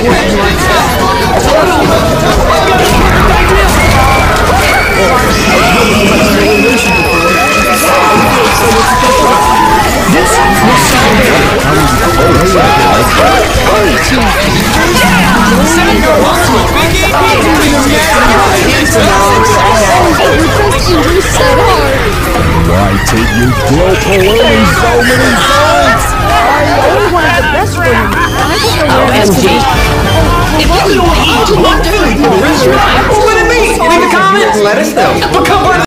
Why did you kill Paloni so many times? I wanted the best for him. OMG. If you don't eat one food in the restaurant, what would it be? Leave a comment and let us know. Become one of